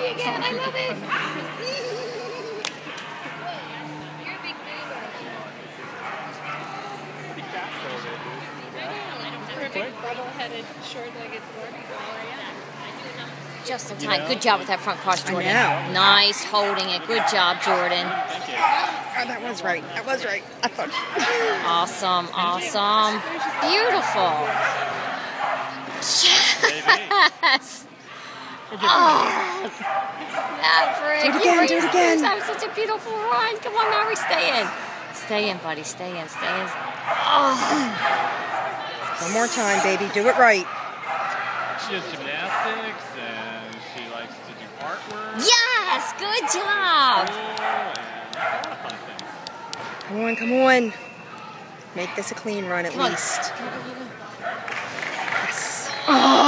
again. I love it. You're a big big bubble-headed, short-legged board. Just in time. Good job with that front cross, Jordan. Nice holding it. Good job, Jordan. Oh, that was right. That was right. I thought. Awesome. Awesome. Beautiful. Yes. Oh, Maverick. Do it again. Do it again. That was such a beautiful run. Come on, Maverick. Stay in. Stay in, buddy. Stay in. Stay in. Oh. One more time, baby. Do it right. She does gymnastics and she likes to do artwork. Yes. Good job. Come on, come on. Make this a clean run at least. Yes. Oh.